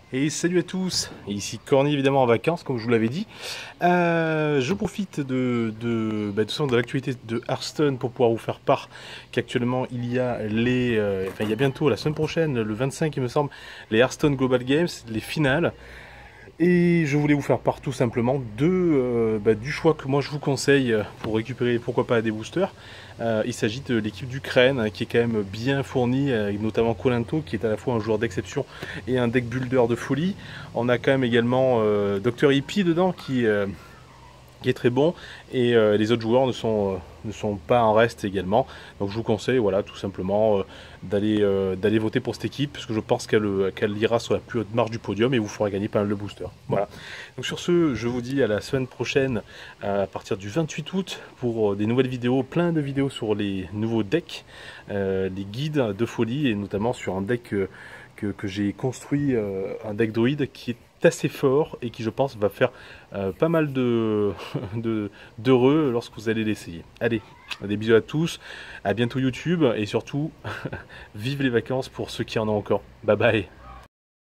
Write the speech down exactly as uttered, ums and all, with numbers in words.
Et salut à tous, ici Corny évidemment en vacances comme je vous l'avais dit. Euh, je profite de, de, bah, de, de l'actualité de Hearthstone pour pouvoir vous faire part qu'actuellement il y a les, euh, enfin il y a bientôt la semaine prochaine, le vingt-cinq il me semble, les Hearthstone Global Games, les finales. Et je voulais vous faire part tout simplement de, euh, bah, du choix que moi je vous conseille pour récupérer pourquoi pas des boosters. Euh, il s'agit de l'équipe d'Ukraine qui est quand même bien fournie, avec notamment Kolinto qui est à la fois un joueur d'exception et un deck builder de folie. On a quand même également euh, Docteur Hippie dedans qui, euh, qui est très bon, et euh, les autres joueurs ne sont, euh, ne sont pas en reste également. Donc je vous conseille voilà, tout simplement euh, d'aller euh, d'aller voter pour cette équipe, parce que je pense qu'elle euh, qu'elle ira sur la plus haute marche du podium et vous fera gagner pas mal de boosters. Voilà. Donc sur ce, je vous dis à la semaine prochaine, à partir du vingt-huit août, pour des nouvelles vidéos, plein de vidéos sur les nouveaux decks, euh, les guides de folie, et notamment sur un deck euh, que, que j'ai construit, euh, un deck druide qui est assez fort et qui je pense va faire euh, pas mal de d'heureux lorsque vous allez l'essayer. Allez, des bisous à tous, à bientôt YouTube, et surtout vive les vacances pour ceux qui en ont encore. Bye bye.